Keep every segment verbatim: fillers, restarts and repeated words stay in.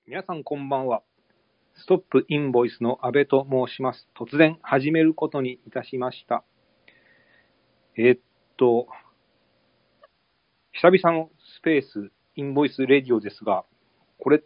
皆さんこんばんは。ストップインボイスの阿部と申します。突然始めることにいたしました。えーっと、久々のスペースインボイスレディオですが、これって、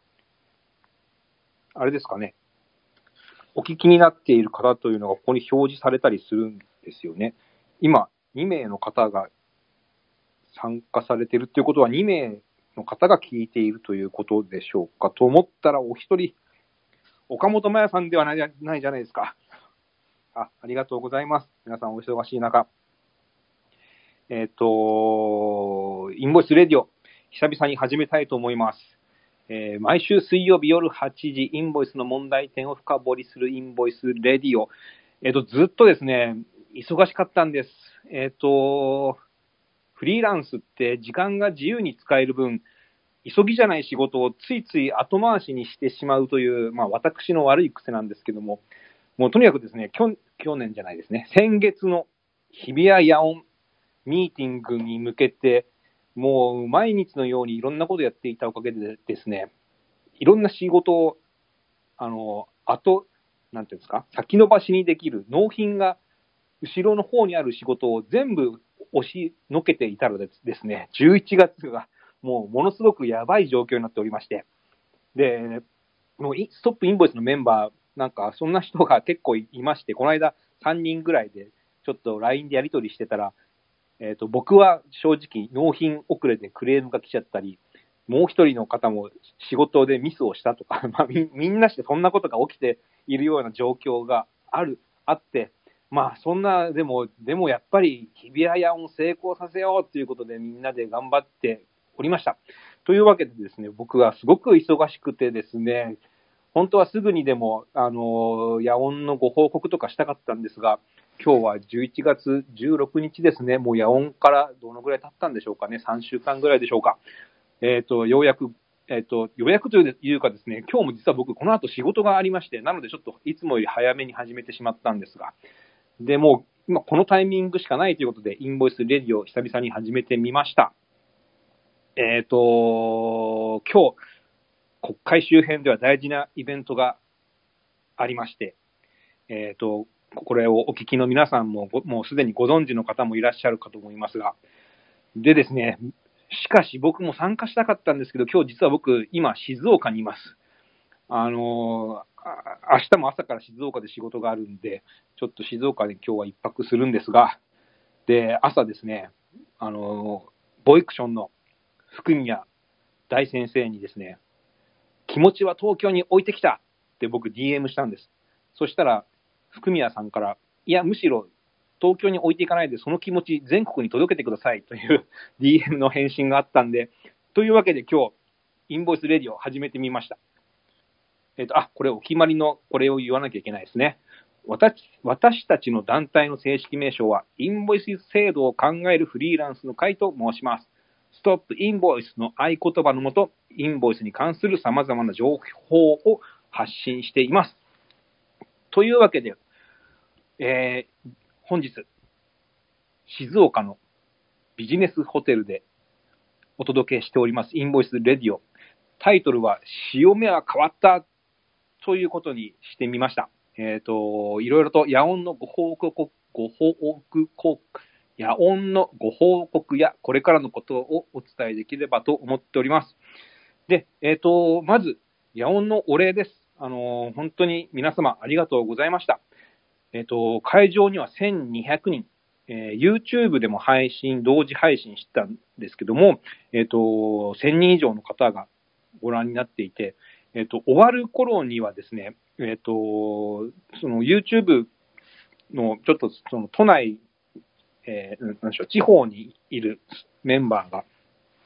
あれですかね。お聞きになっている方というのがここに表示されたりするんですよね。今、にめいの方が参加されているということは、にめいの方が聞いているということでしょうかと思ったら、お一人、岡本真也さんではないじゃないじゃないですか。あ、ありがとうございます。皆さんお忙しい中。えっ、と、インボイスレディオ、久々に始めたいと思います。えー、毎週水曜日夜はちじ、インボイスの問題点を深掘りするインボイスレディオ。えっ、と、ずっとですね、忙しかったんです。えっ、と、フリーランスって時間が自由に使える分、急ぎじゃない仕事をついつい後回しにしてしまうという、まあ私の悪い癖なんですけども、もうとにかくですね、去去年じゃないですね、先月の日比谷野音ミーティングに向けて、もう毎日のようにいろんなことをやっていたおかげでですね、いろんな仕事を、あの、後、なんていうんですか、先延ばしにできる納品が後ろの方にある仕事を全部押しのけていたのでですね、じゅういちがつがもうものすごくやばい状況になっておりまして、で、もうストップインボイスのメンバー、なんかそんな人が結構いまして、この間さんにんぐらいでちょっと ライン でやり取りしてたら、えっと、僕は正直納品遅れでクレームが来ちゃったり、もう一人の方も仕事でミスをしたとか、まあ、み, みんなしてそんなことが起きているような状況がある、あって、まあそんな、でも、でもやっぱり日比谷野音成功させようということでみんなで頑張っておりました。というわけでですね、僕はすごく忙しくてですね、本当はすぐにでも、あの、野音のご報告とかしたかったんですが、今日はじゅういちがつじゅうろくにちですね、もう野音からどのぐらい経ったんでしょうかね、さんしゅうかんぐらいでしょうか。えっ、ー、と、ようやく、えっ、ー、と、ようやくというかですね、今日も実は僕、この後仕事がありまして、なのでちょっといつもより早めに始めてしまったんですが、で、もう今このタイミングしかないということで、インボイスレディオを久々に始めてみました。えっ、ー、と、今日、国会周辺では大事なイベントがありまして、えっ、ー、と、これをお聞きの皆さんも、もうすでにご存知の方もいらっしゃるかと思いますが、でですね、しかし僕も参加したかったんですけど、今日実は僕、今、静岡にいます。あのー、明日も朝から静岡で仕事があるんで、ちょっと静岡で今日は一泊するんですが、で、朝ですね、あのー、ボイクションの福宮大先生にですね、気持ちは東京に置いてきたって僕 ディーエム したんです。そしたら、福宮さんから、いや、むしろ東京に置いていかないで、その気持ち全国に届けてくださいという ディーエム の返信があったんで、というわけで今日、インボイスレディオを始めてみました。えっと、あ、これお決まりの、これを言わなきゃいけないですね。私、私たちの団体の正式名称は、インボイス制度を考えるフリーランスの会と申します。ストップインボイスの合言葉のもと、インボイスに関する様々な情報を発信しています。というわけで、えー、本日、静岡のビジネスホテルでお届けしておりますインボイスレディオ。タイトルは、潮目は変わったということにしてみました。えっ、ー、と、いろいろと野音のご報告、ご報告、野音のご報告やこれからのことをお伝えできればと思っております。で、えっ、ー、と、まず、野音のお礼です。あの、本当に皆様ありがとうございました。えっ、ー、と、会場にはせんにひゃくにん、えー、YouTube でも配信、同時配信してたんですけども、えっ、ー、と、せんにん以上の方がご覧になっていて、えっ、ー、と、終わる頃にはですね、えっ、と、その YouTube のちょっとその都内、えー、なんでしょう、地方にいるメンバーが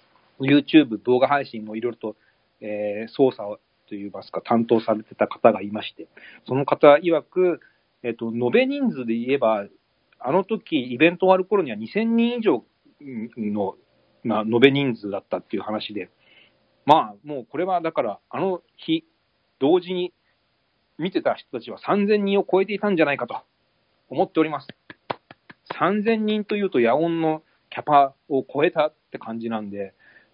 YouTube 動画配信もいろいろと、えー、操作といいますか担当されてた方がいまして、その方曰く、えっ、と、延べ人数で言えば、あの時イベント終わる頃にはにせんにん以上の、まあ、延べ人数だったっていう話で、まあ、もうこれはだから、あの日、同時に見てた人たちはさんぜんにんを超えていたんじゃないかと思っております。さんぜんにんというと野音のキャパを超えたって感じなんで、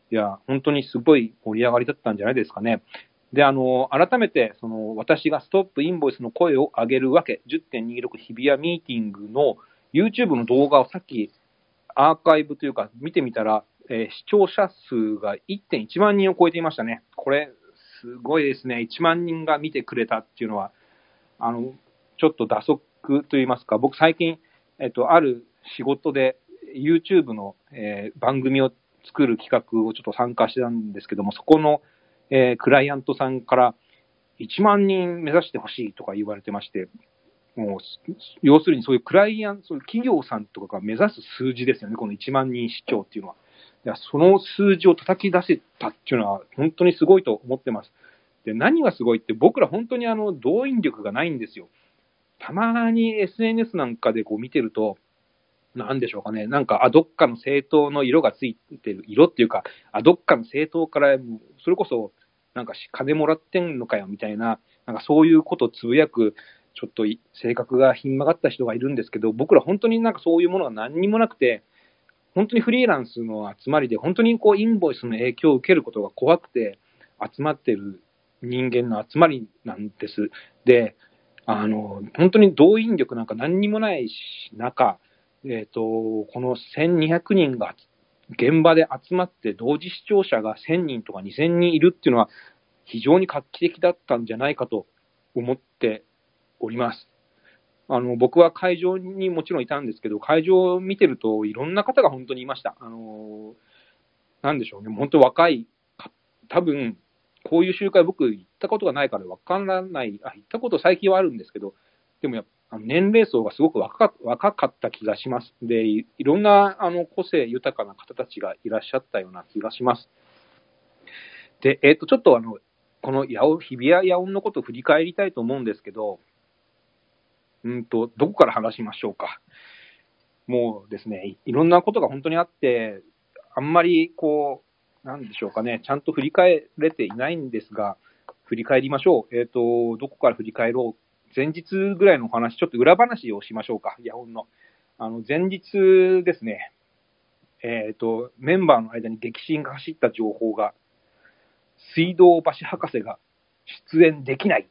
いや、本当にすごい盛り上がりだったんじゃないですかね。で、あの、改めて、その、私がストップインボイスの声を上げるわけ、じゅってんにじゅうろく 日比谷ミーティングの YouTube の動画をさっきアーカイブというか見てみたら、えー視聴者数がいってんいちまん人を超えていましたね。これ、すごいですね。いちまん人が見てくれたっていうのは、あの、ちょっと打足といいますか、僕最近、えっと、ある仕事で YouTube の、えー番組を作る企画をちょっと参加してたんですけども、そこの、えークライアントさんからいちまん人目指してほしいとか言われてまして、もう、要するにそういうクライアント、そういう企業さんとかが目指す数字ですよね、このいちまん人視聴っていうのは。いや、その数字を叩き出せたっていうのは、本当にすごいと思ってます。で、何がすごいって、僕ら本当にあの、動員力がないんですよ。たまに エスエヌエス なんかでこう見てると、なんでしょうかね、なんか、あ、どっかの政党の色がついてる、色っていうか、あ、どっかの政党から、それこそ、なんか金もらってんのかよ、みたいな、なんかそういうことをつぶやく、ちょっと性格がひん曲がった人がいるんですけど、僕ら本当になんかそういうものが何にもなくて、本当にフリーランスの集まりで、本当にこうインボイスの影響を受けることが怖くて集まってる人間の集まりなんです。で、あの、本当に動員力なんか何にもない中、えっと、このせんにひゃくにんが現場で集まって同時視聴者がせんにんとかにせんにんいるっていうのは非常に画期的だったんじゃないかと思っております。あの、僕は会場にもちろんいたんですけど、会場を見てるといろんな方が本当にいました。あの、なんでしょうね、本当若い、多分、こういう集会僕行ったことがないからわからない、あ、行ったこと最近はあるんですけど、でもやっぱ年齢層がすごく若か若かった気がします。で、いいろんなあの個性豊かな方たちがいらっしゃったような気がします。で、えっ、と、ちょっとあの、この八尾日比谷野音のことを振り返りたいと思うんですけど、うんと、どこから話しましょうか。もうですね、いろんなことが本当にあって、あんまりこう、なんでしょうかね、ちゃんと振り返れていないんですが、振り返りましょう。えっ、と、どこから振り返ろう。前日ぐらいのお話、ちょっと裏話をしましょうか、ヤホンの。あの、前日ですね、えっ、と、メンバーの間に激震が走った情報が、水道橋博士が出演できない。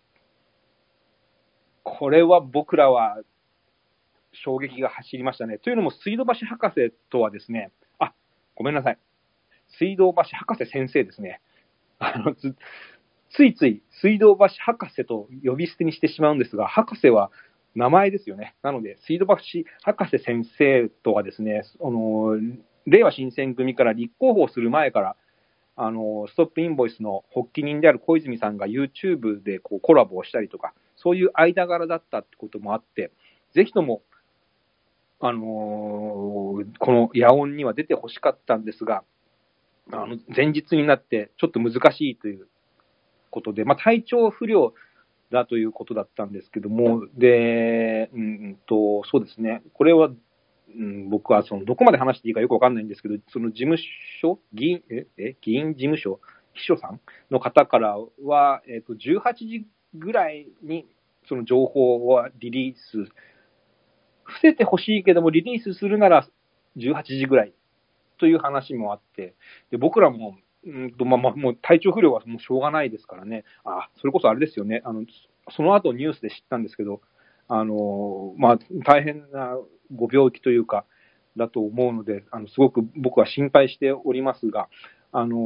これは僕らは衝撃が走りましたね。というのも、水道橋博士とはですね、あ、ごめんなさい。水道橋博士先生ですね。あのつついつい水道橋博士と呼び捨てにしてしまうんですが、博士は名前ですよね。なので、水道橋博士先生とはですね、あの令和新選組から立候補する前から、あのストップインボイスの発起人である小泉さんが YouTube でこうコラボをしたりとか、そういう間柄だったってこともあって、ぜひとも、あのーこの野音には出てほしかったんですが、あの前日になってちょっと難しいということで、まあ、体調不良だということだったんですけども、で、うんと、そうですね、これは、うん、僕はそのどこまで話していいかよくわかんないんですけど、その事務所、議員、え、え議員事務所、秘書さんの方からは、えっと、じゅうはちじぐらいにその情報はリリース、伏せてほしいけども、リリースするならじゅうはちじぐらいという話もあって、で僕らも、うんとまあまあ、もう体調不良はもうしょうがないですからね、あそれこそあれですよね、あのその後ニュースで知ったんですけど、あのまあ、大変なご病気というか、だと思うので、あのすごく僕は心配しておりますが、あの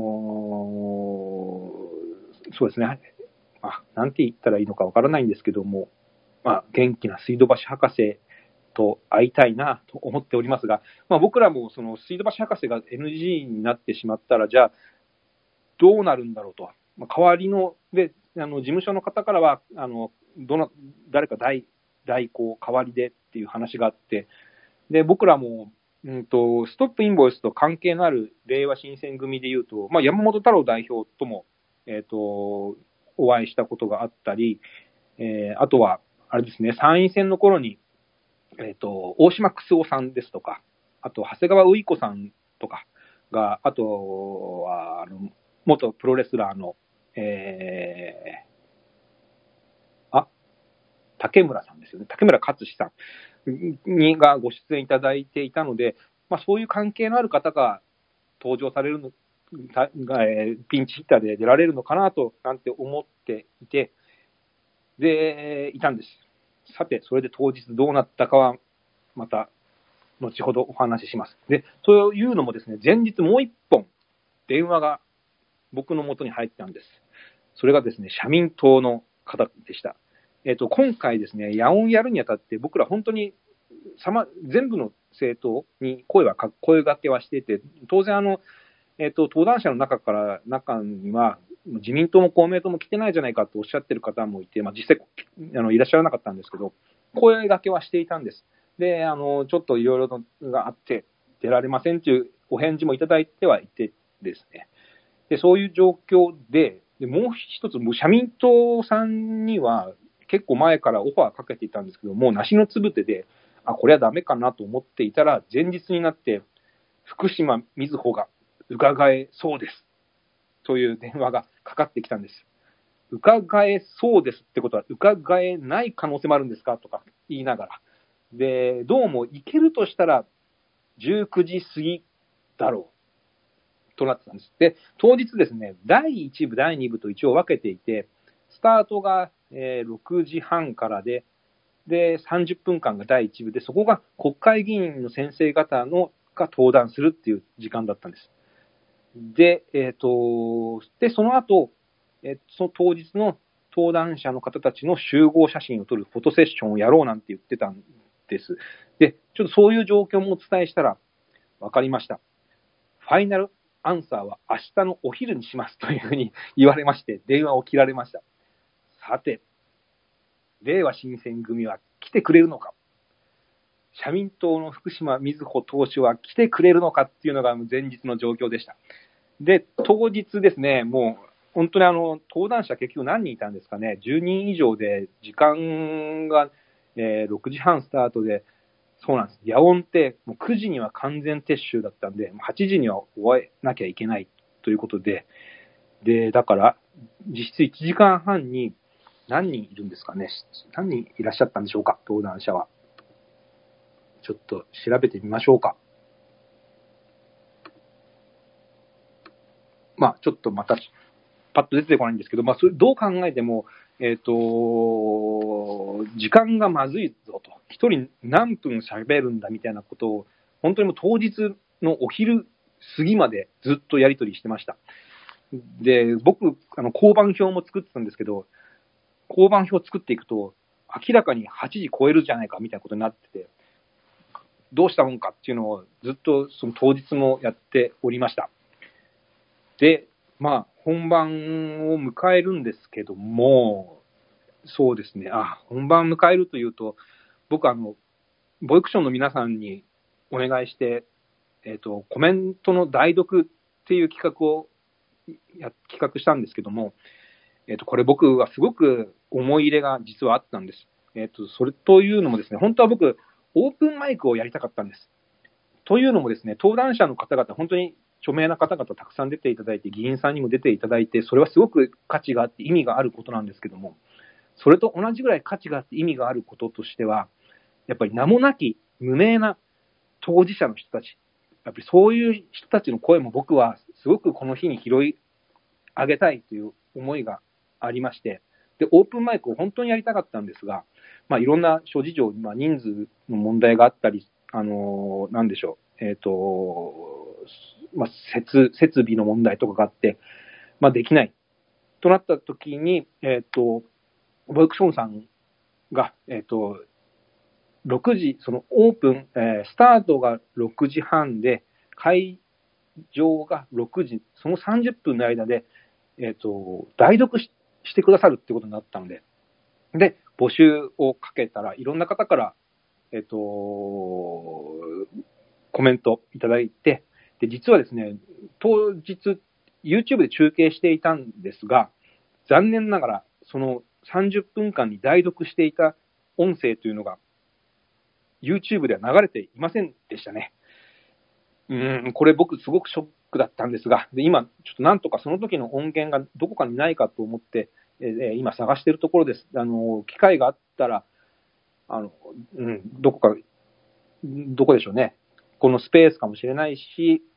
そうですね、あ、なんて言ったらいいのかわからないんですけども、まあ、元気な水道橋博士と会いたいなと思っておりますが、まあ、僕らもその水道橋博士が エヌジー になってしまったら、じゃあどうなるんだろうと、まあ、代わりのであの事務所の方からはあのどの誰か代代行代わりでっていう話があって、で僕らも、うんと、ストップインボイスと関係のある令和新選組でいうと、まあ、山本太郎代表とも、えーと、お会いしたことがあったり、えー、あとはあれですね、参院選の頃にえっ、ー、と、大島楠夫さんですとか、あと、長谷川うい子さんとかが、あとは、あの、元プロレスラーの、えー、あ、竹村さんですよね。竹村勝志さんにがご出演いただいていたので、まあ、そういう関係のある方が登場されるえー、ピンチヒッターで出られるのかなとなんて思っていて、で、いたんです。さて、それで当日どうなったかは、また、後ほどお話しします。で、というのもですね、前日もう一本、電話が僕の元に入ったんです。それがですね、社民党の方でした。えっと、今回ですね、野音やるにあたって、僕ら本当に、さま、全部の政党に声は、声掛けはしていて、当然あの、えっと、登壇者の中から、中には、自民党も公明党も来てないじゃないかとおっしゃってる方もいて、まあ、実際あのいらっしゃらなかったんですけど、声掛けはしていたんです。で、あの、ちょっといろいろがあって、出られませんというお返事もいただいてはいてですね。で、そういう状況で、でもう一つ、社民党さんには結構前からオファーかけていたんですけど、もう梨のつぶてで、あ、これはダメかなと思っていたら、前日になって、福島みずほが伺えそうです。という電話がかかってきたんです。伺えそうですってことは、伺えない可能性もあるんですかとか言いながら。で、どうも行けるとしたら、じゅうくじ過ぎだろう。となってたんです。で、当日ですね、だいいち部、だいに部と一応分けていて、スタートが、えー、ろくじはんからで、で、さんじゅっぷんかんがだいいち部で、そこが国会議員の先生方のが登壇するっていう時間だったんです。で、えっと、で、その後、えー、その当日の登壇者の方たちの集合写真を撮るフォトセッションをやろうなんて言ってたんです。で、ちょっとそういう状況もお伝えしたら、分かりました。ファイナルアンサーは明日のお昼にしますというふうに言われまして、電話を切られました。さて、れいわ新選組は来てくれるのか、社民党の福島みずほ党首は来てくれるのかっていうのが前日の状況でした。で、当日ですね、もう本当にあの登壇者結局何人いたんですかね、じゅうにん以上で、時間が、えー、ろくじはんスタートで、そうなんです。野音ってもうくじには完全撤収だったんで、はちじには終えなきゃいけないということで、で、だから実質いちじかんはんに何人いるんですかね。何人いらっしゃったんでしょうか、登壇者は。ちょっと調べてみましょうか。まあ、ちょっとまたパッと出てこないんですけど、まあ、それどう考えても、えっと、時間がまずいぞと、一人何分喋るんだみたいなことを、本当にもう当日のお昼過ぎまでずっとやり取りしてました。で、僕、あの、交番表も作ってたんですけど、交番表作っていくと、明らかにはちじ超えるじゃないかみたいなことになってて、どうしたもんかっていうのをずっとその当日もやっておりました。で、まあ、本番を迎えるんですけども、そうですね、あ、本番迎えるというと、僕、あの、ボイクションの皆さんにお願いして、えっと、コメントの代読っていう企画をや企画したんですけども、えっと、これ僕はすごく思い入れが実はあったんです。えっと、それというのもですね、本当は僕、オープンマイクをやりたかったんです。というのもですね、登壇者の方々、本当に著名な方々たくさん出ていただいて、議員さんにも出ていただいて、それはすごく価値があって意味があることなんですけども、それと同じぐらい価値があって意味があることとしては、やっぱり名もなき無名な当事者の人たち、やっぱりそういう人たちの声も僕はすごくこの日に拾い上げたいという思いがありまして、で、オープンマイクを本当にやりたかったんですが、まあ、いろんな諸事情、まあ、人数の問題があったり、あのー、なんでしょう、えっと、まあ、設、設備の問題とかがあって、まあ、できない。となった時に、えっと、ボイクションさんが、えっと、ろくじ、そのオープン、えー、スタートがろくじはんで、会場がろくじ、そのさんじゅっぷんの間で、えっと、代読ししてくださるってことになったので、で、募集をかけたら、いろんな方から、えっと、コメントいただいて、で、実はですね、当日、YouTube で中継していたんですが、残念ながら、そのさんじゅっぷんかんに代読していた音声というのが、YouTube では流れていませんでしたね。うん、これ僕すごくショックだったんですが、で今、ちょっとなんとかその時の音源がどこかにないかと思って、えー、今探しているところです。あの、機会があったら、あの、うん、どこか、どこでしょうね。このスペースかもしれないし、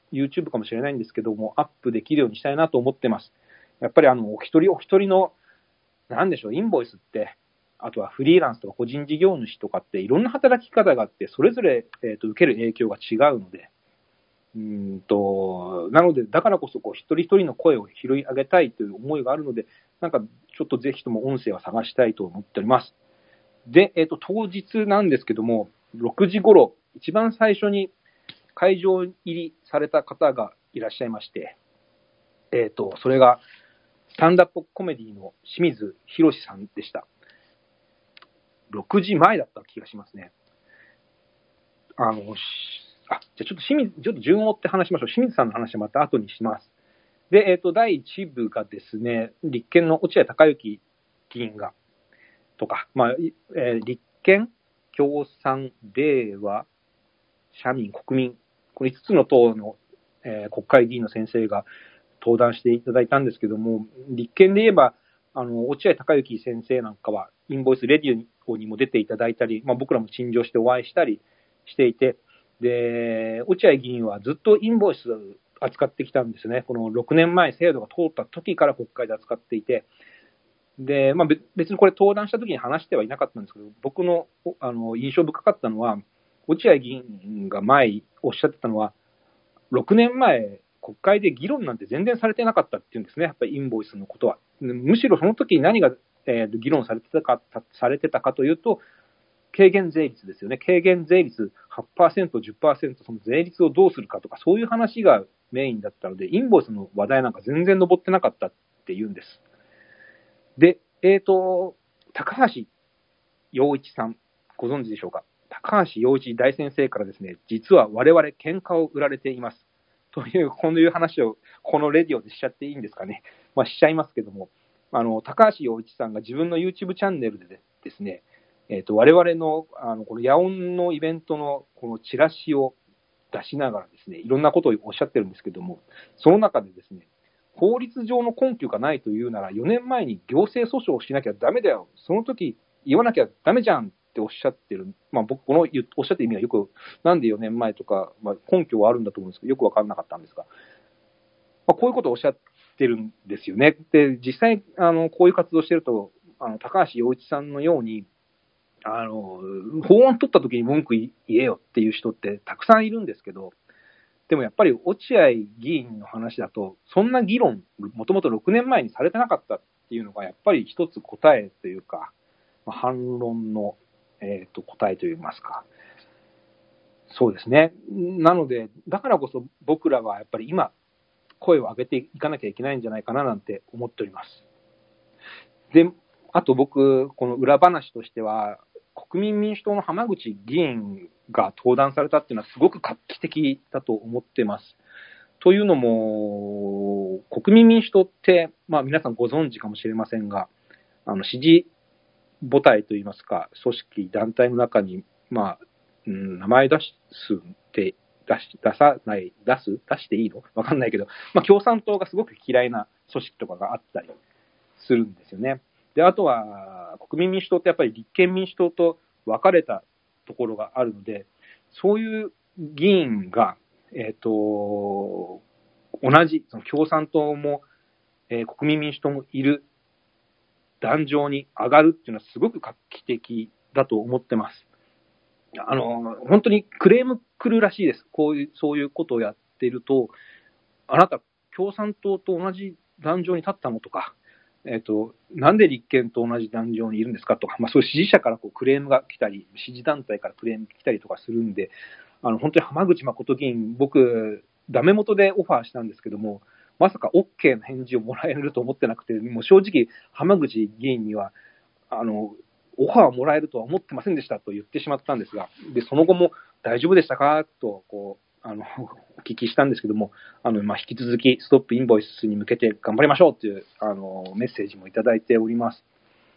YouTube かもしれないんですけども、アップできるようにしたいなと思ってます。やっぱりあの、お一人お一人の、なんでしょう、インボイスって、あとはフリーランスとか個人事業主とかっていろんな働き方があって、それぞれ、えーと、受ける影響が違うので、うんと、なので、だからこそこう一人一人の声を拾い上げたいという思いがあるので、なんかちょっとぜひとも音声は探したいと思っております。で、えっと、当日なんですけども、ろくじ頃、一番最初に会場入りされた方がいらっしゃいまして、えっと、それが、スタンダップコメディの清水博さんでした。ろくじまえだった気がしますね。あの、あ、じゃあちょっと清水、ちょっと順を追って話しましょう。清水さんの話はまた後にします。で、えっと、だいいち部がですね、立憲の落合孝之議員が、とか、まあ、えー、立憲、共産、令和、社民、国民、このいつつの党の、えー、国会議員の先生が登壇していただいたんですけども、立憲で言えば、あの、落合孝之先生なんかは、インボイスレディオにも出ていただいたり、まあ、僕らも陳情してお会いしたりしていて、で、落合議員はずっとインボイスを扱ってきたんですね。このろくねんまえ制度が通った時から国会で扱っていて、で、まあ、別にこれ登壇した時に話してはいなかったんですけど、僕のあの印象深かったのは、落合議員が前おっしゃってたのは、ろくねんまえ国会で議論なんて全然されてなかったっていうんですね、やっぱりインボイスのことは。むしろその時に何が、えー、議論されてたか、されてたかというと、軽減税率ですよね。軽減税率 はちパーセント、じゅっパーセント、その税率をどうするかとか、そういう話がメインだったので、インボイスの話題なんか全然上ってなかったっていうんです。で、えっと、高橋洋一さん、ご存知でしょうか。高橋洋一大先生からですね、実は我々喧嘩を売られています。という、こういう話をこのレディオでしちゃっていいんですかね。まあ、しちゃいますけども、あの、高橋洋一さんが自分の YouTube チャンネルでですね、えっと、我々の、あの、この野音のイベントのこのチラシを出しながらですね、いろんなことをおっしゃってるんですけども、その中でですね、法律上の根拠がないというなら、よねんまえに行政訴訟をしなきゃダメだよ。その時言わなきゃダメじゃんっておっしゃってる。まあ僕、このおっしゃってる意味はよく、なんでよねんまえとか、まあ、根拠はあるんだと思うんですけど、よくわかんなかったんですが、まあ、こういうことをおっしゃってるんですよね。で、実際、あの、こういう活動してると、あの、高橋洋一さんのように、あの、法案取った時に文句言えよっていう人ってたくさんいるんですけど、でもやっぱり落合議員の話だと、そんな議論、もともとろくねんまえにされてなかったっていうのが、やっぱり一つ答えというか、反論の、えーと、答えといいますか。そうですね。なので、だからこそ僕らはやっぱり今、声を上げていかなきゃいけないんじゃないかななんて思っております。で、あと僕、この裏話としては、国民民主党の浜口議員が登壇されたっていうのはすごく画期的だと思ってます。というのも、国民民主党って、まあ皆さんご存知かもしれませんが、あの支持母体といいますか、組織、団体の中に、まあ、うん、名前出すって出し、出さない、出す出していいのわかんないけど、まあ共産党がすごく嫌いな組織とかがあったりするんですよね。で、あとは、国民民主党ってやっぱり立憲民主党と分かれたところがあるので、そういう議員が、えっと、同じ、その共産党も、えー、国民民主党もいる壇上に上がるっていうのはすごく画期的だと思ってます。あの、本当にクレーム来るらしいです。こういう、そういうことをやっていると、あなた共産党と同じ壇上に立ったのとか、えっと、なんで立憲と同じ壇上にいるんですかとか、まあ、そういう支持者からこうクレームが来たり、支持団体からクレームが来たりとかするんで、あの本当に浜口誠議員、僕、ダメ元でオファーしたんですけども、まさか OK の返事をもらえると思ってなくて、もう正直、浜口議員には、あの、オファーをもらえるとは思ってませんでしたと言ってしまったんですが、で、その後も大丈夫でしたかと、こう、あの、お聞きしたんですけども、あの、まあ、引き続き、ストップインボイスに向けて頑張りましょうという、あの、メッセージもいただいております。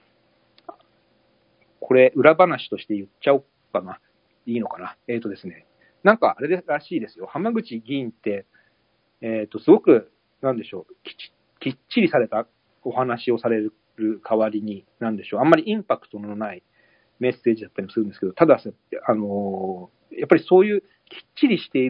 これ、裏話として言っちゃおうかな。いいのかな。えっとですね、なんかあれらしいですよ。浜口議員って、えっと、すごく、なんでしょう、きち、きっちりされたお話をされる代わりに、なんでしょう、あんまりインパクトのないメッセージだったりもするんですけど、ただ、あの、やっぱりそういうきっちりしている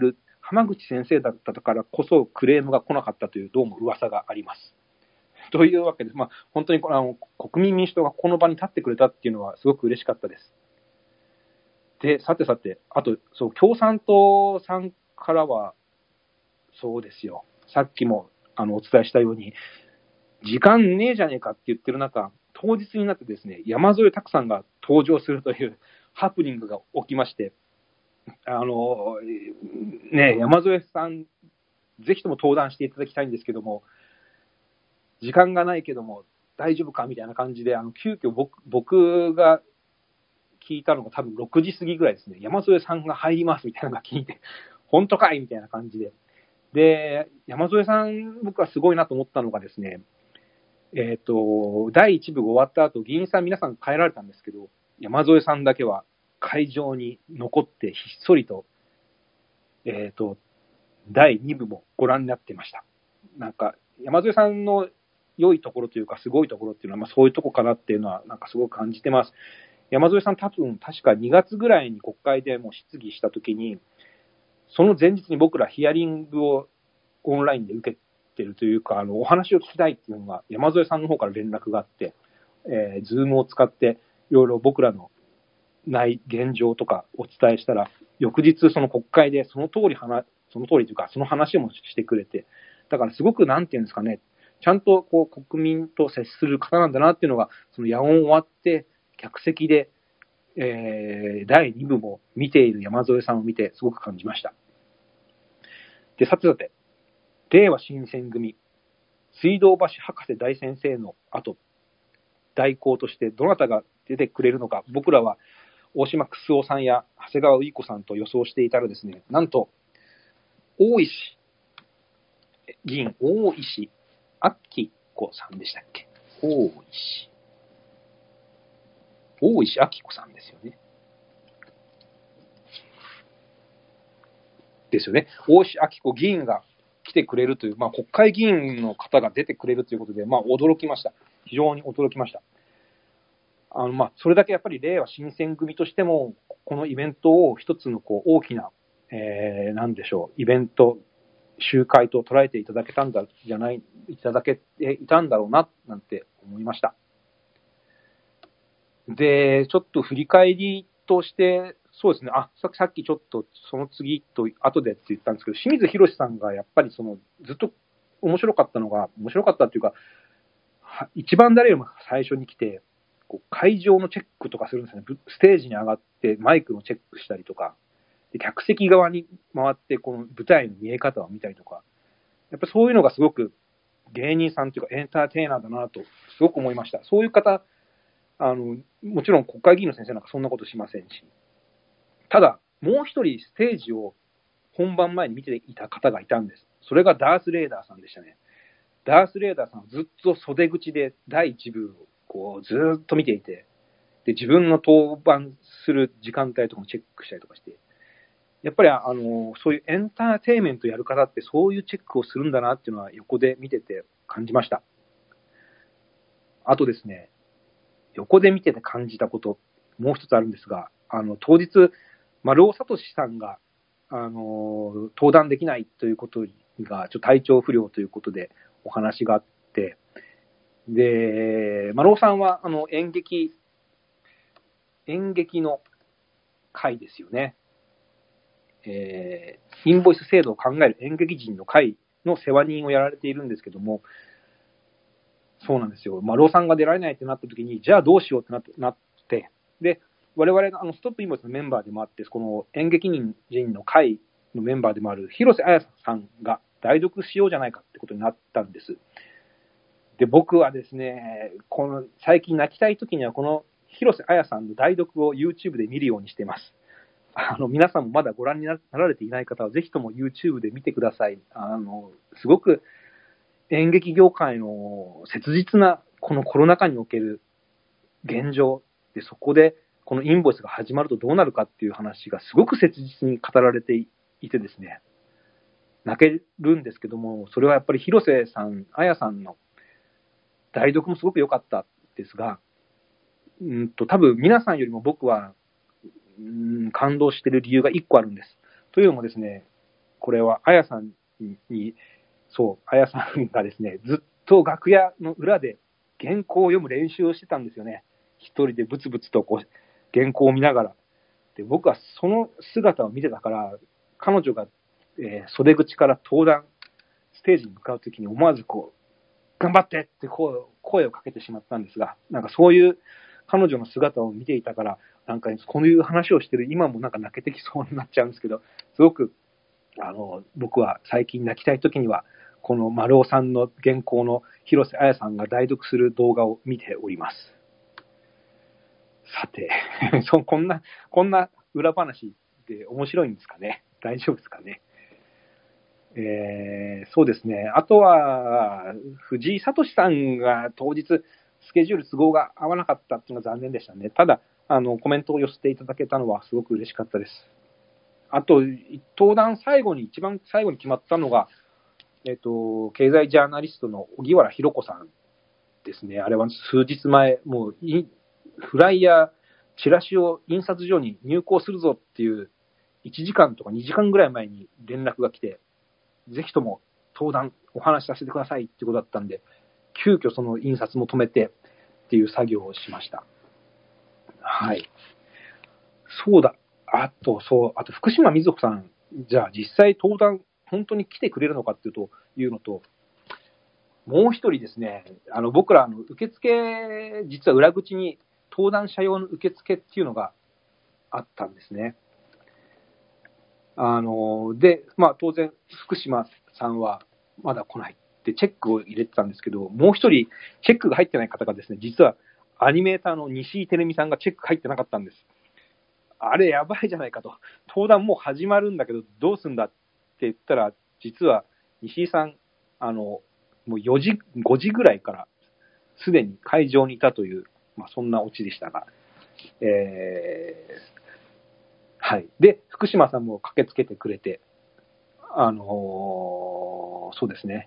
浜口先生だったからこそクレームが来なかったというどうも噂があります。というわけで、まあ、本当にこのあの国民民主党がこの場に立ってくれたっていうのはすごく嬉しかったです。で、さてさて、あと、そう、共産党さんからは、そうですよ。さっきもあのお伝えしたように、時間ねえじゃねえかって言ってる中、当日になってですね、山添拓さんが登場するというハプニングが起きまして、あの、ねえ、山添さん、ぜひとも登壇していただきたいんですけども、時間がないけども大丈夫かみたいな感じで、あの急遽僕、僕が聞いたのが多分ろくじ過ぎぐらいですね、山添さんが入りますみたいなのが聞いて、本当かいみたいな感じで。で、山添さん、僕はすごいなと思ったのがですね、えっと、だいいち部が終わった後、議員さん皆さん帰られたんですけど、山添さんだけは会場に残ってひっそりと、えっと、だいに部もご覧になってました。なんか、山添さんの良いところというか、すごいところっていうのは、まあそういうとこかなっていうのは、なんかすごく感じてます。山添さん多分、確かにがつぐらいに国会でも質疑したときに、その前日に僕らヒアリングをオンラインで受けてるというか、あの、お話を聞きたいっていうのが、山添さんの方から連絡があって、えー、ズームを使って、いろいろ僕らのない現状とかお伝えしたら、翌日その国会でその通り話、その通りというか、その話もしてくれて、だからすごくなんていうんですかね、ちゃんとこう国民と接する方なんだなっていうのが、その野音終わって、客席で、えー、だいに部も見ている山添さんを見て、すごく感じました。で、さてさて、令和新選組、水道橋博士大先生の後、代行としてどなたが出てくれるのか、僕らは大島楠夫さんや長谷川うい子さんと予想していたらですね、なんと、大石議員、大石明子さんでしたっけ？大石。大石明子さんですよね。ですよね。大石明子議員が来てくれるという、まあ、国会議員の方が出てくれるということで、まあ、驚きました。非常に驚きました。あのまあ、それだけやっぱり令和新選組としても、このイベントを一つのこう大きな、えー、なんでしょう、イベント、集会と捉えていただけたんだじゃない、いただけていたんだろうな、なんて思いました。で、ちょっと振り返りとして、そうですね、あ、ささっきちょっとその次と後でって言ったんですけど、清水宏さんがやっぱりそのずっと面白かったのが、面白かったっていうか、一番誰よりも最初に来て、こう会場のチェックとかするんですね。ステージに上がってマイクのチェックしたりとか、で客席側に回ってこの舞台の見え方を見たりとか、やっぱりそういうのがすごく芸人さんというかエンターテイナーだなとすごく思いました。そういう方、あの、もちろん国会議員の先生なんかそんなことしませんし、ただ、もう一人ステージを本番前に見ていた方がいたんです。それがダース・レーダーさんでしたね。ダース・レーダーさんはずっと袖口でだいいち部をこうずっと見ていて、で自分の登板する時間帯とかもチェックしたりとかして、やっぱりあのそういうエンターテインメントやる方ってそういうチェックをするんだなっていうのは横で見てて感じました。あとですね、横で見てて感じたこと、もう一つあるんですが、あの当日、丸尾聡さんがあの登壇できないということが、ちょっと体調不良ということでお話があって、で、丸尾さんはあの演劇、演劇の会ですよね。えー、インボイス制度を考える演劇人の会の世話人をやられているんですけども、そうなんですよ。丸尾さんが出られないってなった時に、じゃあどうしようってなって、なって、で、我々のあのストップインボイスのメンバーでもあって、この演劇人の会のメンバーでもある広瀬彩さんが代読しようじゃないかってことになったんです。で、僕はですね、この最近泣きたい時にはこの広瀬彩さんの代読を YouTube で見るようにしています。あの皆さんもまだご覧になられていない方はぜひとも YouTube で見てください。あのすごく演劇業界の切実なこのコロナ禍における現状で、そこでこのインボイスが始まるとどうなるかっていう話がすごく切実に語られていてですね、泣けるんですけども、それはやっぱり広瀬さん、彩さんの代読もすごく良かったですが、うんと多分皆さんよりも僕はうん感動している理由がいっこあるんです。というのもですね、 これは、あやさんに、そう、あやさんがですね、ずっと楽屋の裏で原稿を読む練習をしてたんですよね。一人でブツブツとこう原稿を見ながら。で、僕はその姿を見てたから、彼女が、えー、袖口から登壇、ステージに向かうときに思わずこう、頑張ってって声を声をかけてしまったんですが、なんかそういう彼女の姿を見ていたから、なんかこういう話をしてる今もなんか泣けてきそうになっちゃうんですけど、すごく、あの、僕は最近泣きたいときには、この丸尾さんの原稿の広瀬彩さんが代読する動画を見ております。さて、そこんな、こんな裏話で面白いんですかね。大丈夫ですかね。えー、そうですね。あとは、藤井聡さんが当日、スケジュール都合が合わなかったっていうのが残念でしたね。ただ、あの、コメントを寄せていただけたのはすごく嬉しかったです。あと、登壇最後に、一番最後に決まったのが、えっと、経済ジャーナリストの荻原博子さんですね。あれは数日前、もう、フライヤー、チラシを印刷所に入稿するぞっていう、いちじかんとかにじかんぐらい前に連絡が来て、ぜひとも登壇お話しさせてくださいってことだったんで、急遽その印刷も止めてっていう作業をしました。はい。そうだ。あと、そう、あと福島みずほさん、じゃあ実際登壇本当に来てくれるのかっていうと、いうのと、もう一人ですね、あの僕らの受付、実は裏口に登壇者用の受付っていうのがあったんですね。あの、で、まあ当然、福島さんはまだ来ないってチェックを入れてたんですけど、もう一人チェックが入ってない方がですね、実はアニメーターの西井照美さんがチェック入ってなかったんです。あれやばいじゃないかと。登壇もう始まるんだけど、どうすんだって言ったら、実は西井さん、あの、もうよじ、ごじぐらいからすでに会場にいたという、まあそんなオチでしたが、えー、はい。で、福島さんも駆けつけてくれて、あのー、そうですね。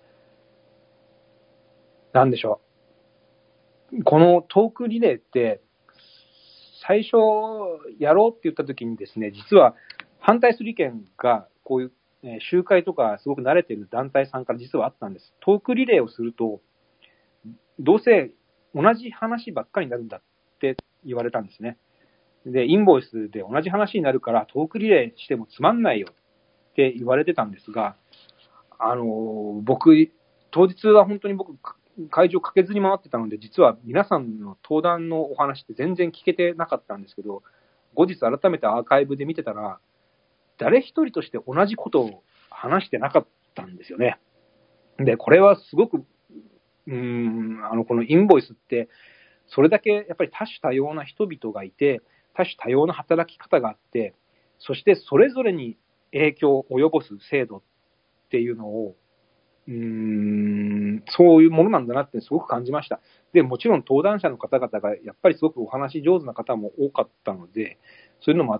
なんでしょう。このトークリレーって、最初やろうって言った時にですね、実は反対する意見が、こういう集会とかすごく慣れている団体さんから実はあったんです。トークリレーをすると、どうせ同じ話ばっかりになるんだって言われたんですね。で、インボイスで同じ話になるからトークリレーしてもつまんないよって言われてたんですが、あの、僕、当日は本当に僕、会場駆けずり回ってたので、実は皆さんの登壇のお話って全然聞けてなかったんですけど、後日改めてアーカイブで見てたら、誰一人として同じことを話してなかったんですよね。で、これはすごく、うーん、あの、このインボイスって、それだけやっぱり多種多様な人々がいて、多種多様な働き方があって、そしてそれぞれに影響を及ぼす制度っていうのを、うーん、そういうものなんだなってすごく感じました。で、もちろん登壇者の方々がやっぱりすごくお話上手な方も多かったので、そういうのもあって、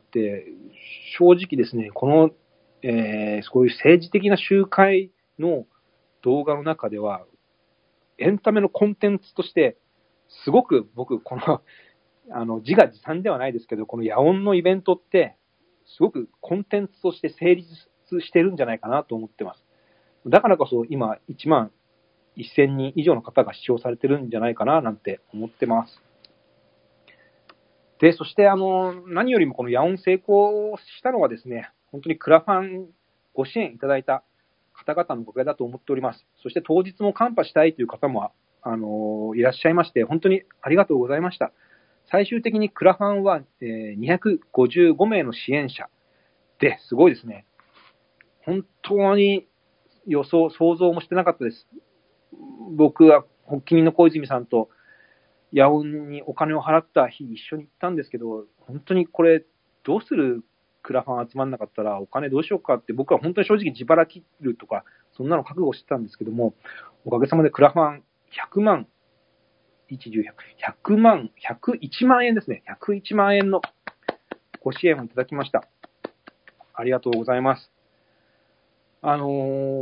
正直ですね、この、えー、そういう政治的な集会の動画の中では、エンタメのコンテンツとして、すごく僕、この、あの、自画自賛ではないですけど、この野音のイベントって、すごくコンテンツとして成立してるんじゃないかなと思ってます。だからこそ今いちまんせんにん以上の方が視聴されてるんじゃないかななんて思ってます。で、そしてあの、何よりもこの野音成功したのはですね、本当にクラファンご支援いただいた方々のおかげだと思っております。そして当日もカンパしたいという方も、あの、いらっしゃいまして、本当にありがとうございました。最終的にクラファンはにひゃくごじゅうごめいの支援者で、すごいですね。本当に予想、想像もしてなかったです。僕は君の小泉さんと野音にお金を払った日一緒に行ったんですけど、本当にこれどうする、クラファン集まんなかったらお金どうしようかって、僕は本当に正直自腹切るとかそんなの覚悟してたんですけども、おかげさまでクラファンひゃくまん、いち、じゅう、ひゃく、ひゃくまん、ひゃくいちまん円ですね。ひゃくいちまん円のご支援をいただきました。ありがとうございます。あのー、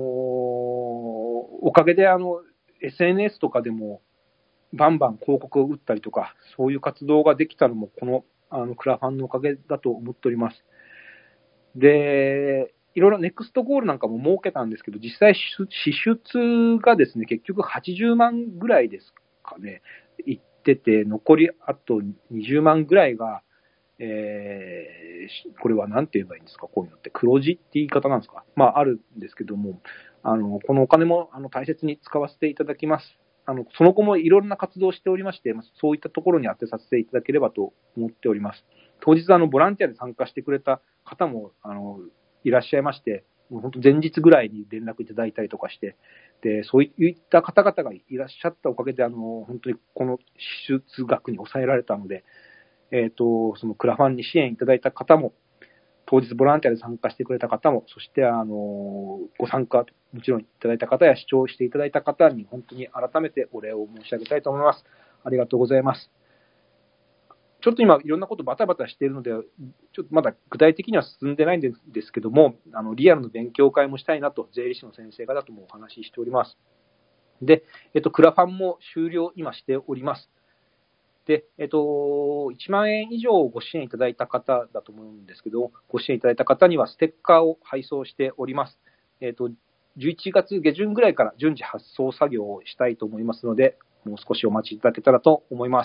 おかげであの エスエヌエス とかでもバンバン広告を打ったりとか、そういう活動ができたのもこのあのクラファンのおかげだと思っております。で、 いろいろネクストゴールなんかも設けたんですけど、実際支出がですね、結局はちじゅうまんぐらいですかね、いってて、残りあとにじゅうまんぐらいが、えー、これは何て言えばいいんですか、こういうのって。黒字って言い方なんですか。まあ、あるんですけども、あの、このお金もあの大切に使わせていただきます。あの、その後もいろんな活動をしておりまして、そういったところに当てさせていただければと思っております。当日、あの、ボランティアで参加してくれた方も、あの、いらっしゃいまして、もう本当前日ぐらいに連絡いただいたりとかして、で、そういった方々がいらっしゃったおかげで、あの、本当にこの支出額に抑えられたので、えっと、そのクラファンに支援いただいた方も、当日ボランティアで参加してくれた方も、そしてあのご参加もちろんいただいた方や視聴していただいた方に本当に改めてお礼を申し上げたいと思います。ありがとうございます。ちょっと今いろんなことバタバタしているので、ちょっとまだ具体的には進んでないんですけども、あのリアルの勉強会もしたいなと税理士の先生方ともお話ししております。で、えっと、クラファンも終了今しております。で、えっと、いちまんえん以上ご支援いただいた方だと思うんですけど、ご支援いただいた方にはステッカーを配送しております。えっと、じゅういちがつ下旬ぐらいから順次発送作業をしたいと思いますので、もう少しお待ちいただけたらと思います。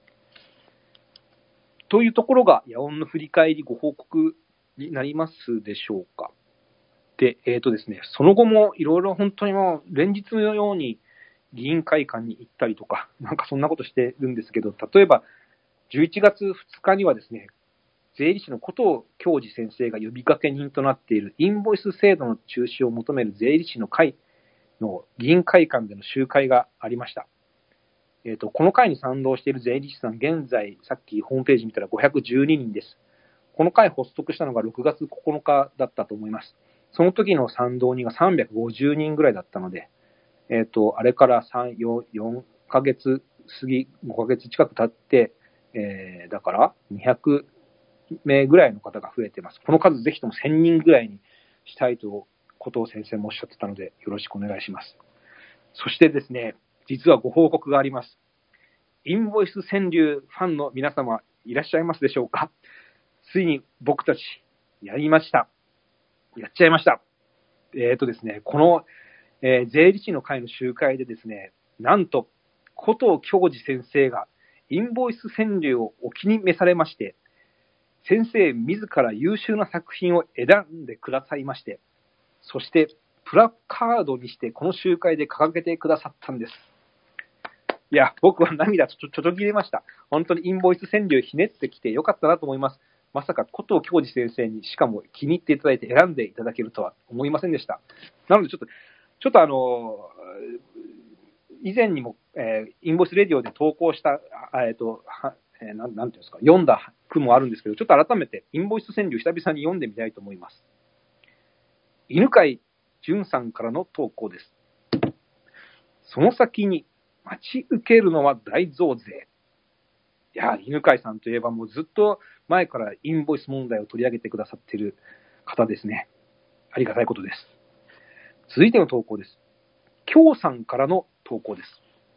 というところが、野音の振り返りご報告になりますでしょうか。で、えっとですね、その後もいろいろ本当にもう連日のように議員会館に行ったりとか、なんかそんなことしてるんですけど、例えばじゅういちがつふつかにはですね、税理士の古藤教授先生が呼びかけ人となっているインボイス制度の中止を求める税理士の会の議員会館での集会がありました。えーと、この会に賛同している税理士さん、現在、さっきホームページ見たらごひゃくじゅうににんです。この会発足したのがろくがつここのかだったと思います。その時の賛同人がさんびゃくごじゅうにんぐらいだったので、えーと、あれからさん、よんかげつ過ぎ、ごかげつ近く経って、えー、だからにひゃくめいぐらいの方が増えています。この数ぜひともせんにんぐらいにしたいと、古藤先生もおっしゃってたので、よろしくお願いします。そしてですね、実はご報告があります。インボイス川柳ファンの皆様、いらっしゃいますでしょうか。ついに僕たち、やりました。やっちゃいました。えっとですね、この、えー、税理士の会の集会でですね、なんと、古藤教授先生が、インボイス川柳をお気に召されまして、先生自ら優秀な作品を選んでくださいまして、そして、プラカードにしてこの集会で掲げてくださったんです。いや、僕は涙ちょちょちょぎれました。本当にインボイス川柳ひねってきてよかったなと思います。まさか古藤教授先生にしかも気に入っていただいて選んでいただけるとは思いませんでした。なのでちょっと、ちょっとあの、以前にも、えー、インボイスレディオで投稿した、えっと、えー、なん、なんていうんですか、読んだ句もあるんですけど、ちょっと改めてインボイス川柳久々に読んでみたいと思います。犬飼淳さんからの投稿です。その先に待ち受けるのは大増税。いや、犬飼さんといえばもうずっと前からインボイス問題を取り上げてくださっている方ですね。ありがたいことです。続いての投稿です。京さんからの投稿です。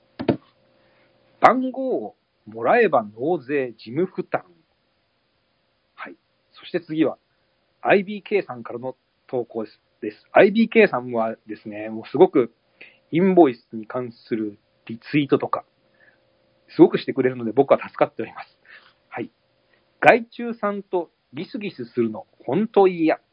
番号をもらえば納税事務負担。はい。そして次は アイビーケー さんからの投稿です。です。アイビーケー さんはですね、もうすごくインボイスに関するリツイートとか、すごくしてくれるので僕は助かっております。はい。害虫さんとギスギスするの、本当いいや。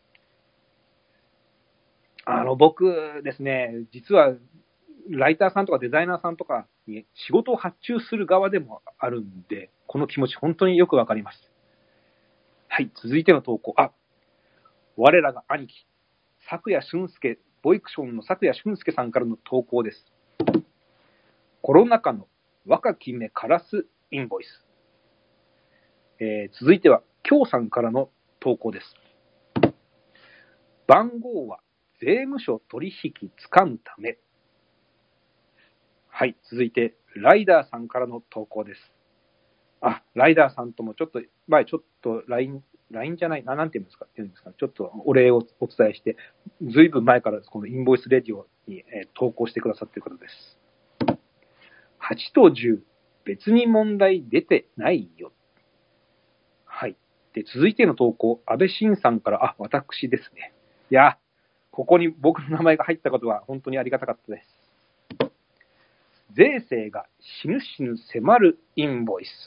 あの、僕ですね、実は、ライターさんとかデザイナーさんとかに仕事を発注する側でもあるんで、この気持ち本当によくわかります。はい、続いての投稿。あ、我らが兄貴、昨夜俊介、ボイクションの昨夜俊介さんからの投稿です。コロナ禍の若き目カラスインボイス。えー、続いては、京さんからの投稿です。番号は税務署取引つかむため。はい、続いて、ライダーさんからの投稿です。あ、ライダーさんともちょっと、前ちょっと ライン、ライン じゃないな、なんて言うんですか、言うんですか、ちょっとお礼をお伝えして、ずいぶん前からこのインボイスレディオに、えー、投稿してくださっている方です。はちとじゅう、別に問題出てないよ。はい。 で、続いての投稿、安倍晋さんから、あ、私ですね。いや、ここに僕の名前が入ったことは本当にありがたかったです。税制が死ぬ死ぬ迫るインボイス。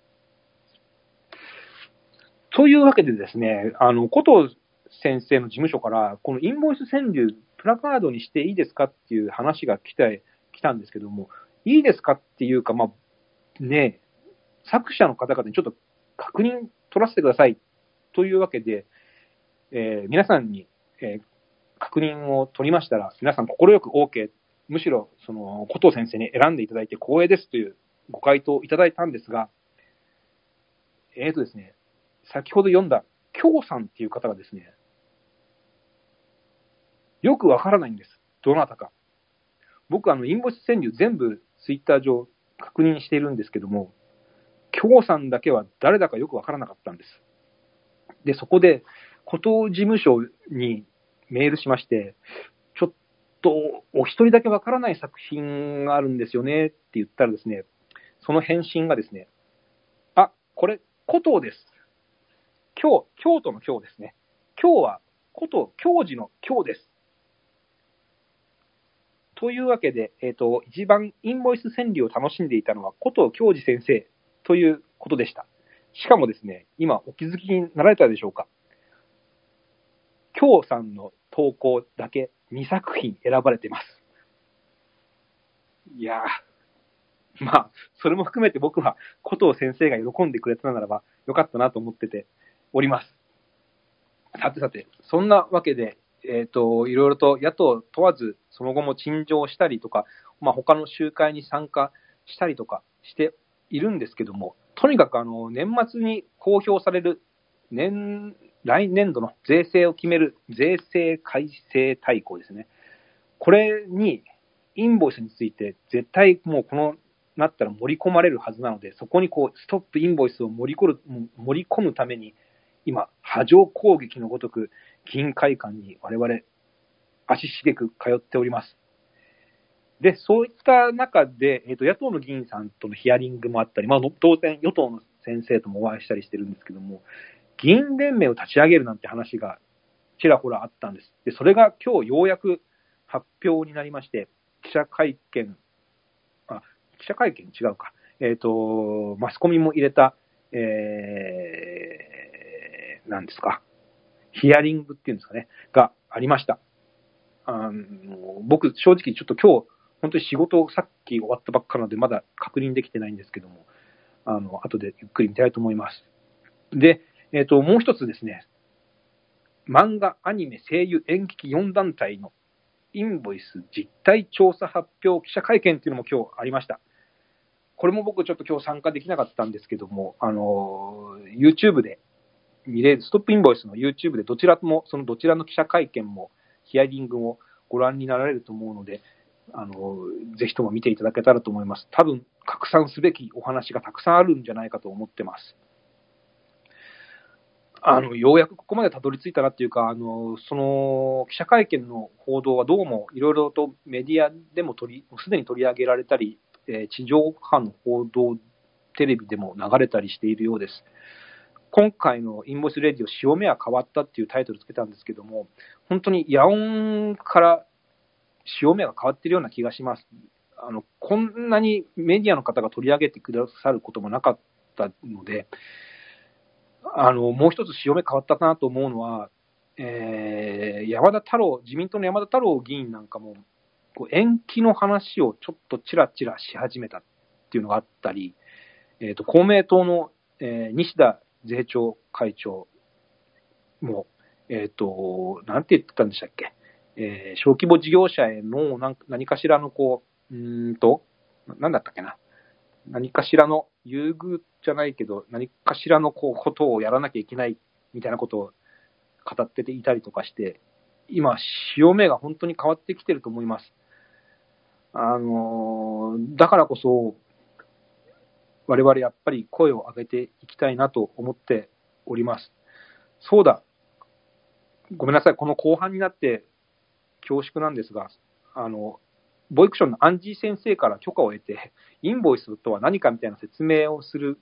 というわけでですね、あの、古藤先生の事務所から、このインボイス川柳、プラカードにしていいですかっていう話が来て、来たんですけども、いいですかっていうか、まあ、ね、作者の方々にちょっと確認取らせてくださいというわけで、えー、皆さんに、えー、確認を取りましたら、皆さん快く OK、むしろその古藤先生に選んでいただいて光栄ですというご回答をいただいたんですが、えーとですね、先ほど読んだ京さんっていう方がですね、よくわからないんです。どなたか。僕、あの、インボイス川柳全部ツイッター上確認しているんですけども、京さんだけは誰だかよくわからなかったんです。で、そこで、古藤事務所にメールしまして、ちょっと、お一人だけわからない作品があるんですよねって言ったらですね、その返信がですね、あ、これ、古藤です。京、京都の京ですね。京は、古藤、京寺の京です。というわけで、えっと、一番インボイス川柳を楽しんでいたのは古藤京治先生ということでした。しかもですね、今お気づきになられたでしょうか。京さんの投稿だけにさく品選ばれています。いやー、まあ、それも含めて僕は古藤先生が喜んでくれたならばよかったなと思ってております。さてさて、そんなわけで、えっと、いろいろと野党問わず、その後も陳情したりとか、まあ、他の集会に参加したりとかしているんですけども、とにかくあの、年末に公表される年、来年度の税制を決める税制改正大綱ですね。これに、インボイスについて絶対もうこのなったら盛り込まれるはずなので、そこにこう、ストップインボイスを盛り込む、盛り込むために、今、波状攻撃のごとく、議員会館に我々、足しげく通っております。で、そういった中で、えーと、野党の議員さんとのヒアリングもあったり、まあ、当然、与党の先生ともお会いしたりしてるんですけども、議員連盟を立ち上げるなんて話がちらほらあったんです。で、それが今日ようやく発表になりまして、記者会見、あ、記者会見違うか。えっと、マスコミも入れた、えー、なんですか。ヒアリングっていうんですかね。がありました。あの僕、正直ちょっと今日、本当に仕事をさっき終わったばっかなので、まだ確認できてないんですけども、あの、後でゆっくり見たいと思います。で、えっと、もう一つですね。漫画、アニメ、声優、演劇よん団体のインボイス実態調査発表記者会見っていうのも今日ありました。これも僕ちょっと今日参加できなかったんですけども、あの、YouTube で見れる、ストップインボイスの YouTube でどちらも、そのどちらの記者会見も、ヒアリングもご覧になられると思うので、あの、ぜひとも見ていただけたらと思います。多分、拡散すべきお話がたくさんあるんじゃないかと思ってます。あの、ようやくここまでたどり着いたなっていうか、あの、その、記者会見の報道はどうもいろいろとメディアでも取り、すでに取り上げられたり、えー、地上波の報道、テレビでも流れたりしているようです。今回のインボイスレディオ、潮目は変わったっていうタイトルつけたんですけども、本当に野音から潮目が変わっているような気がします。あの、こんなにメディアの方が取り上げてくださることもなかったので、あの、もう一つ潮目変わったなと思うのは、えー、山田太郎、自民党の山田太郎議員なんかも、こう延期の話をちょっとちらちらし始めたっていうのがあったり、えーと、公明党の、えー、西田税調会長も、えっ、ー、と、なんて言ってたんでしたっけ、えー、小規模事業者への何何かしらのこう、うーんと、なんだったっけな、何かしらの優遇じゃないけど、何かしらのこうことをやらなきゃいけないみたいなことを語っていたりとかして、今、潮目が本当に変わってきてると思います。あの、だからこそ、我々やっぱり声を上げていきたいなと思っております。そうだ、ごめんなさい、この後半になって恐縮なんですが、あの、ボイクションのアンジー先生から許可を得て、インボイスとは何かみたいな説明をする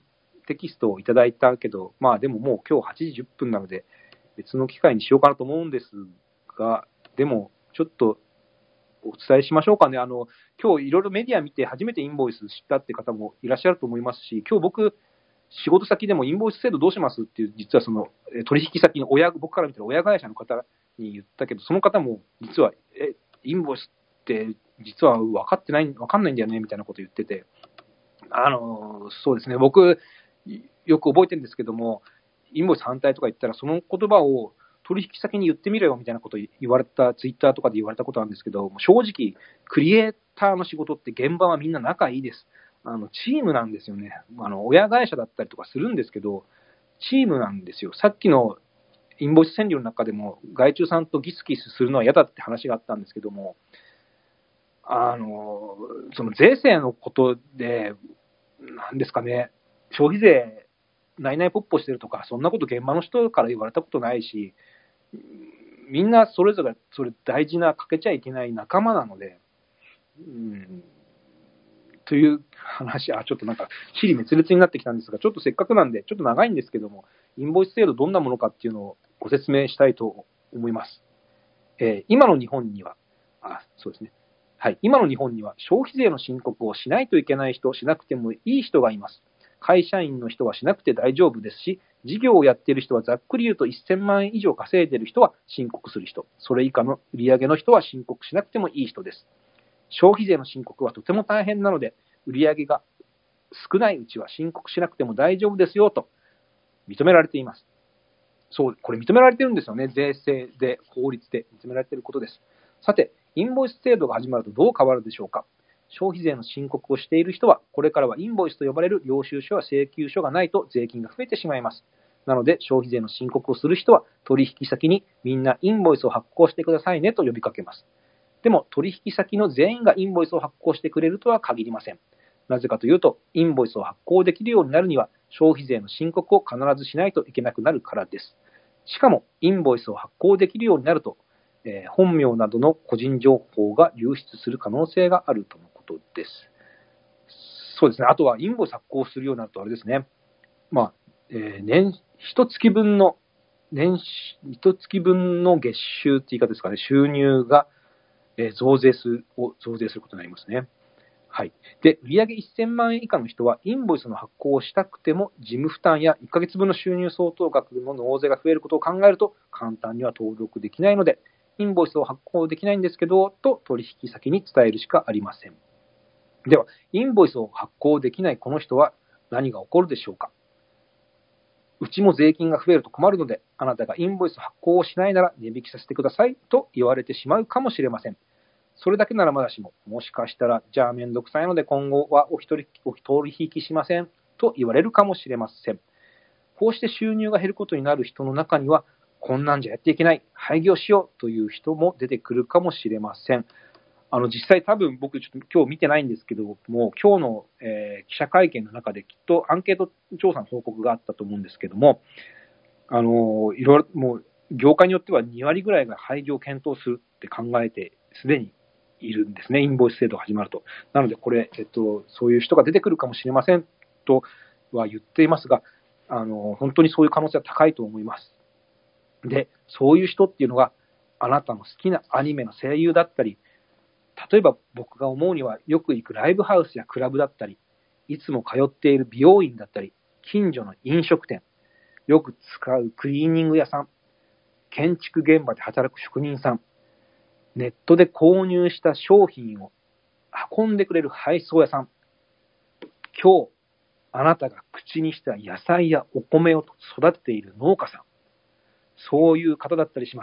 テキストをいただいたけど、まあでももう今日はちじじゅっぷんなので、別の機会にしようかなと思うんですが、でもちょっとお伝えしましょうかね。あの、今日いろいろメディア見て初めてインボイス知ったって方もいらっしゃると思いますし、今日僕、仕事先でもインボイス制度どうしますっていう、実はその取引先の親、僕から見たら親会社の方に言ったけど、その方も実は、え、インボイスって実は分かってない、分かんないんだよねみたいなこと言ってて、あの、そうですね、僕、よく覚えてるんですけども、インボイス反対とか言ったら、その言葉を取引先に言ってみろよみたいなこと言われた、ツイッターとかで言われたことなんですけど、正直、クリエイターの仕事って現場はみんな仲いいです。あのチームなんですよね。あの親会社だったりとかするんですけど、チームなんですよ。さっきのインボイス川柳の中でも、外注さんとギスギスするのは嫌だって話があったんですけども、あのその税制のことで、なんですかね、消費税、ないないぽっぽしてるとか、そんなこと現場の人から言われたことないし、みんなそれぞれそれ大事な、かけちゃいけない仲間なので、うんという話、あ、ちょっとなんか、支離滅裂になってきたんですが、ちょっとせっかくなんで、ちょっと長いんですけども、インボイス制度どんなものかっていうのをご説明したいと思います。えー、今の日本には、あ、そうですね。はい、今の日本には消費税の申告をしないといけない人、しなくてもいい人がいます。会社員の人はしなくて大丈夫ですし、事業をやっている人はざっくり言うとせんまんえん以上稼いでいる人は申告する人、それ以下の売上の人は申告しなくてもいい人です。消費税の申告はとても大変なので、売上が少ないうちは申告しなくても大丈夫ですよと認められています。そう、これ認められてるんですよね。税制で、法律で認められていることです。さて、インボイス制度が始まるとどう変わるでしょうか。消費税の申告をしている人は、これからはインボイスと呼ばれる領収書や請求書がないと税金が増えてしまいます。なので、消費税の申告をする人は、取引先にみんなインボイスを発行してくださいねと呼びかけます。でも、取引先の全員がインボイスを発行してくれるとは限りません。なぜかというと、インボイスを発行できるようになるには、消費税の申告を必ずしないといけなくなるからです。しかも、インボイスを発行できるようになると、えー、本名などの個人情報が流出する可能性があるとのことです。そうですね。あとは、インボイス発行するようになると、あれですね。まあ、えー、年、一月分の、年、一月分の月収って言い方ですかね、収入が、えー、増税する、を増税することになりますね。はい。で、売上せんまんえん以下の人は、インボイスの発行をしたくても、事務負担やいっかげつぶんの収入相当額の納税が増えることを考えると、簡単には登録できないので、インボイスを発行できないんですけど、と取引先に伝えるしかありません。では、インボイスを発行できないこの人は何が起こるでしょうか。うちも税金が増えると困るので、あなたがインボイス発行をしないなら値引きさせてくださいと言われてしまうかもしれません。それだけならまだしも、もしかしたら、じゃあめんどくさいので今後はお一人お取引しませんと言われるかもしれません。こうして収入が減ることになる人の中には、こんなんじゃやっていけない、廃業しようという人も出てくるかもしれません。あの実際多分僕ちょっと今日見てないんですけども、今日の、えー、記者会見の中できっとアンケート調査の報告があったと思うんですけども、あのいろいろもう業界によってはにわりぐらいが廃業を検討するって考えてすでにいるんですね、インボイス制度が始まると。なのでこれ、えっと、そういう人が出てくるかもしれませんとは言っていますが、あの本当にそういう可能性は高いと思います。で、そういう人っていうのがあなたの好きなアニメの声優だったり、例えば僕が思うにはよく行くライブハウスやクラブだったり、いつも通っている美容院だったり、近所の飲食店、よく使うクリーニング屋さん、建築現場で働く職人さん、ネットで購入した商品を運んでくれる配送屋さん、今日あなたが口にした野菜やお米を育てている農家さん、そういう方だったりします。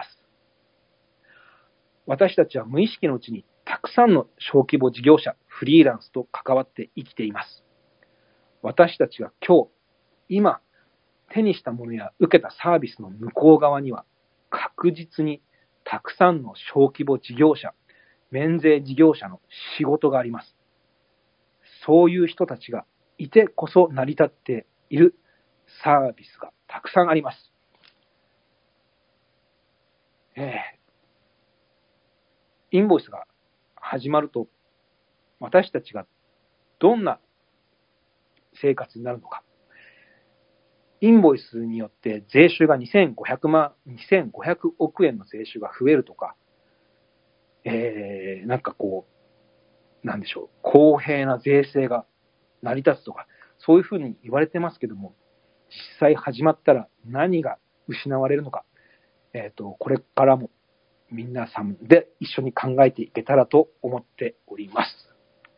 私たちは無意識のうちにたくさんの小規模事業者、フリーランスと関わって生きています。私たちが今日、今、手にしたものや受けたサービスの向こう側には、確実にたくさんの小規模事業者、免税事業者の仕事があります。そういう人たちがいてこそ成り立っているサービスがたくさんあります。えー、インボイスが始まると、私たちがどんな生活になるのか。 インボイスによって税収がにせんごひゃくまん、にせんごひゃくおくえんの税収が増えるとか、えー、なんかこう、なんでしょう、公平な税制が成り立つとか、そういうふうに言われてますけども、実際始まったら何が失われるのか、えっと、これからも皆さんで一緒に考えていけたらと思っております。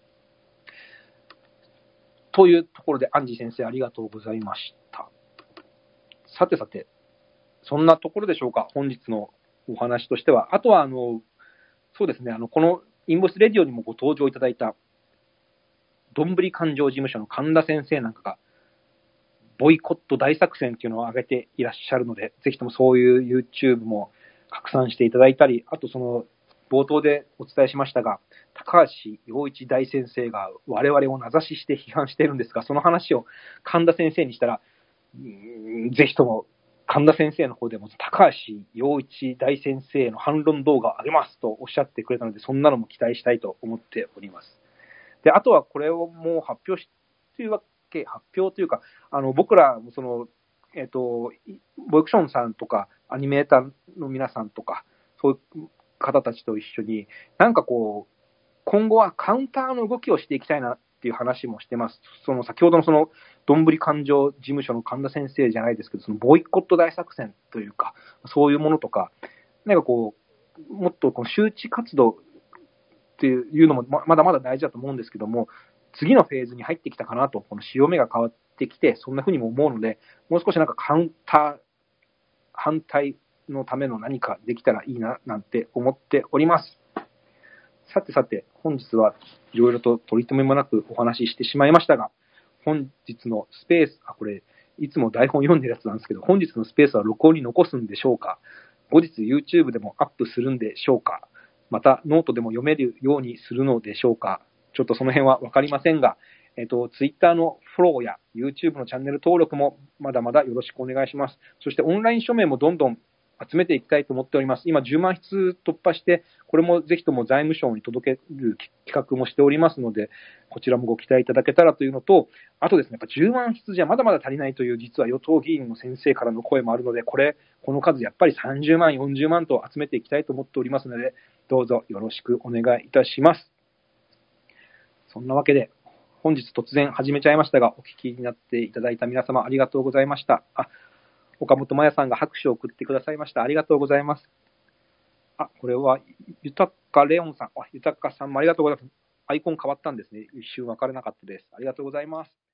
というところで、アンジー先生ありがとうございました。さてさて、そんなところでしょうか、本日のお話としては。あとは、あの、そうですね、あの、このインボイスレディオにもご登場いただいた、どんぶり勘定事務所の神田先生なんかが、ボイコット大作戦っていうのを挙げていらっしゃるので、ぜひともそういう YouTube も拡散していただいたり、あとその冒頭でお伝えしましたが、高橋陽一大先生が我々を名指しして批判しているんですが、その話を神田先生にしたら、ぜひとも神田先生の方でも高橋陽一大先生の反論動画を上げますとおっしゃってくれたので、そんなのも期待したいと思っております。で、あとはこれをもう発表しているわけ、発表というか、あの僕らもその、えっと、ボイクションさんとか、アニメーターの皆さんとか、そういう方たちと一緒に、なんかこう、今後はカウンターの動きをしていきたいなっていう話もしてます。その先ほどのその、どんぶり勘定事務所の神田先生じゃないですけど、そのボイコット大作戦というか、そういうものとか、なんかこう、もっとこの周知活動っていうのもまだまだ大事だと思うんですけども、次のフェーズに入ってきたかなと、この潮目が変わってきて、そんな風にも思うので、もう少しなんかカウンター、反対のための何かできたらいいな、なんて思っております。さてさて、本日はいろいろと取り留めもなくお話ししてしまいましたが、本日のスペース、あ、これ、いつも台本読んでるやつなんですけど、本日のスペースは録音に残すんでしょうか？後日 YouTube でもアップするんでしょうか？またノートでも読めるようにするのでしょうか？ちょっとその辺はわかりませんが、えっと、Twitter のフォローや YouTube のチャンネル登録もまだまだよろしくお願いします。そしてオンライン署名もどんどん集めていきたいと思っております。今じゅうまんひつ突破して、これもぜひとも財務省に届ける企画もしておりますので、こちらもご期待いただけたらというのと、あとですね、やっぱじゅうまんひつじゃまだまだ足りないという実は与党議員の先生からの声もあるので、これ、この数やっぱりさんじゅうまん、よんじゅうまんと集めていきたいと思っておりますので、どうぞよろしくお願いいたします。そんなわけで、本日突然始めちゃいましたが、お聞きになっていただいた皆様ありがとうございました。あ、岡本真也さんが拍手を送ってくださいました。ありがとうございます。あ、これは、ゆたかレオンさん。あ、ゆたかさんもありがとうございます。アイコン変わったんですね。一瞬分からなかったです。ありがとうございます。